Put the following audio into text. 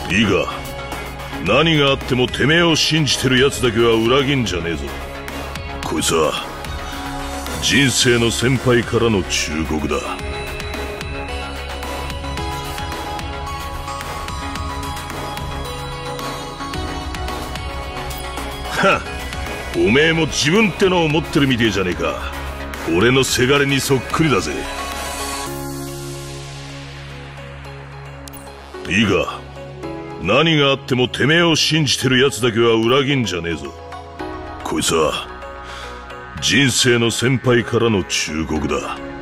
いいか、何があってもてめえを信じてる奴だけは裏切んじゃねえぞ。こいつは人生の先輩からの忠告だ。はっ、おめえも自分ってのを持ってるみてえじゃねえか。俺のせがれにそっくりだぜ。いいか、何があってもてめえを信じてる奴だけは裏切んじゃねえぞ。こいつは人生の先輩からの忠告だ。